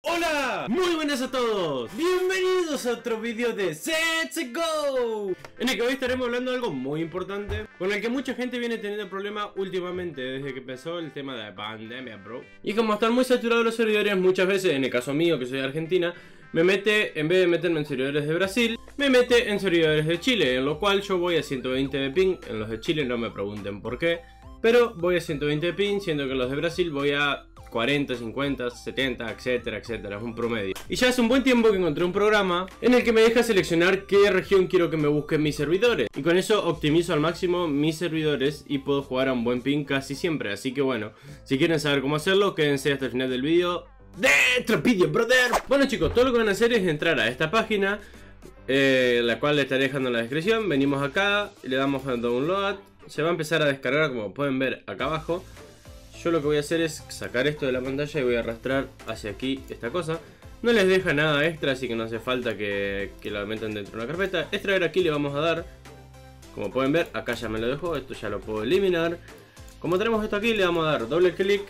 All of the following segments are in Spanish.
Hola, muy buenas a todos, bienvenidos a otro vídeo de Let's Go, en el que hoy estaremos hablando de algo muy importante, con el que mucha gente viene teniendo problemas últimamente, desde que empezó el tema de la pandemia, bro. Y como están muy saturados los servidores, muchas veces, en el caso mío que soy de Argentina, me mete, en vez de meterme en servidores de Brasil, me mete en servidores de Chile, en lo cual yo voy a 120 de ping. En los de Chile no me pregunten por qué, pero voy a 120 de ping, siendo que en los de Brasil voy a 40, 50, 70, etcétera, etcétera, es un promedio. Y ya hace un buen tiempo que encontré un programa en el que me deja seleccionar qué región quiero que me busquen mis servidores. Y con eso optimizo al máximo mis servidores y puedo jugar a un buen ping casi siempre. Así que bueno, si quieren saber cómo hacerlo, quédense hasta el final del vídeo. ¡Dentro vídeo, brother! Bueno chicos, todo lo que van a hacer es entrar a esta página, la cual le estaré dejando en la descripción. Venimos acá, le damos a download, se va a empezar a descargar como pueden ver acá abajo. Yo lo que voy a hacer es sacar esto de la pantalla y voy a arrastrar hacia aquí esta cosa. No les deja nada extra, así que no hace falta que lo metan dentro de una carpeta. Extraer aquí le vamos a dar. Como pueden ver, acá ya me lo dejó, esto ya lo puedo eliminar. Como tenemos esto aquí, le vamos a dar doble clic.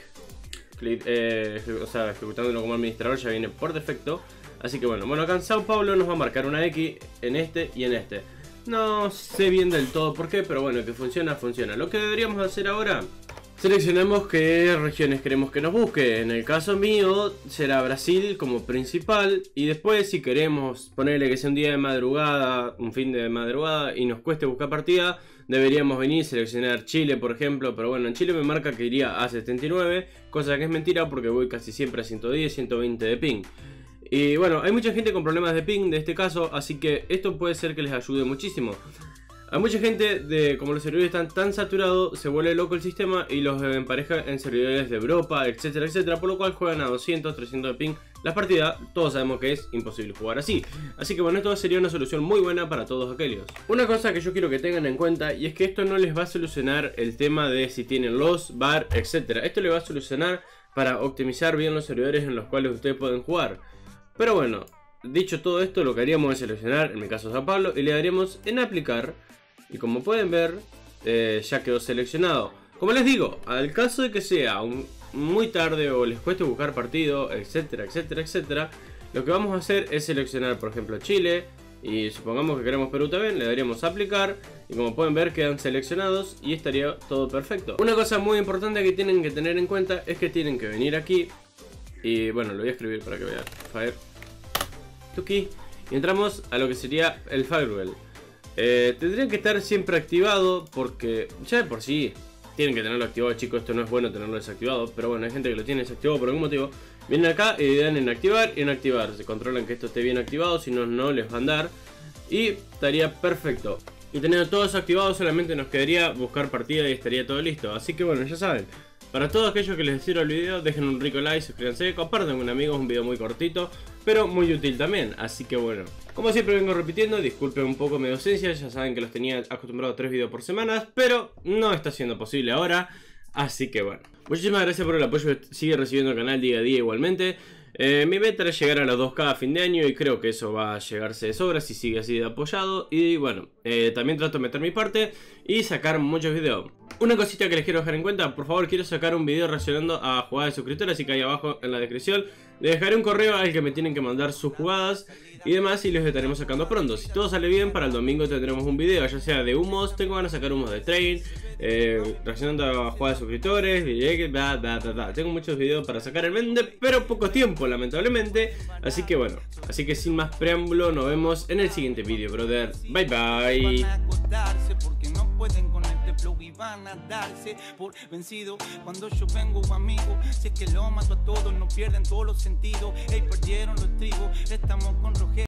O sea, ejecutándolo como administrador ya viene por defecto. Así que bueno, acá en Sao Paulo nos va a marcar una X en este y en este. No sé bien del todo por qué, pero bueno, que funciona, funciona. Lo que deberíamos hacer ahora, seleccionamos qué regiones queremos que nos busque. En el caso mío será Brasil como principal. Y después si queremos ponerle que sea un día de madrugada, un fin de madrugada y nos cueste buscar partida, deberíamos venir y seleccionar Chile por ejemplo. Pero bueno, en Chile me marca que iría a 79, cosa que es mentira porque voy casi siempre a 110, 120 de ping. Y bueno, hay mucha gente con problemas de ping de este caso, así que esto puede ser que les ayude muchísimo. Hay mucha gente, como los servidores están tan saturados, se vuelve loco el sistema y los empareja en servidores de Europa, etcétera, etcétera, por lo cual juegan a 200, 300 de ping las partidas. Todos sabemos que es imposible jugar así. Así que bueno, esto sería una solución muy buena para todos aquellos. Una cosa que yo quiero que tengan en cuenta, y es que esto no les va a solucionar el tema de si tienen los, bar, etcétera. Esto le va a solucionar para optimizar bien los servidores en los cuales ustedes pueden jugar. Pero bueno, dicho todo esto, lo que haríamos es seleccionar, en mi caso Sao Paulo, y le daríamos en aplicar. Y como pueden ver, ya quedó seleccionado. Como les digo, al caso de que sea muy tarde o les cueste buscar partido, etcétera, etcétera, etcétera, lo que vamos a hacer es seleccionar, por ejemplo, Chile. Y supongamos que queremos Perú también, le daríamos a aplicar. Y como pueden ver, quedan seleccionados y estaría todo perfecto. Una cosa muy importante que tienen que tener en cuenta es que tienen que venir aquí. Y bueno, lo voy a escribir para que vean. Fire Tuki. Y entramos a lo que sería el Firewall. Tendrían que estar siempre activado porque ya de por sí tienen que tenerlo activado, chicos. Esto no es bueno tenerlo desactivado, pero bueno, hay gente que lo tiene desactivado por algún motivo. Vienen acá y le dan en activar y en activar. Se controlan que esto esté bien activado, si no, no les va a andar. Y estaría perfecto. Y teniendo todo eso activado, solamente nos quedaría buscar partida y estaría todo listo. Así que bueno, ya saben. Para todos aquellos que les sirva el video, dejen un rico like, suscríbanse, compartan con amigos, un video muy cortito, pero muy útil también. Así que bueno, como siempre vengo repitiendo, disculpen un poco mi ausencia, ya saben que los tenía acostumbrados a 3 videos por semana, pero no está siendo posible ahora. Así que bueno, muchísimas gracias por el apoyo que sigue recibiendo el canal día a día igualmente. Mi meta es llegar a los 2K a fin de año y creo que eso va a llegarse de sobra si sigue así de apoyado. Y bueno, también trato de meter mi parte y sacar muchos videos. Una cosita que les quiero dejar en cuenta, por favor, quiero sacar un video reaccionando a jugadas de suscriptores, así que ahí abajo en la descripción les dejaré un correo al que me tienen que mandar sus jugadas y demás y los estaremos sacando pronto. Si todo sale bien, para el domingo tendremos un video, ya sea de humos, tengo ganas de sacar humos de train, reaccionando a jugadas de suscriptores, tengo muchos videos para sacar en mente, pero poco tiempo lamentablemente. Así que bueno, así que sin más preámbulo, nos vemos en el siguiente video, brother. Bye bye. Y van a darse por vencido cuando yo vengo, amigo. Si es que lo mato a todos, no pierden todos los sentidos. Ey, perdieron los trigos, estamos con Roger.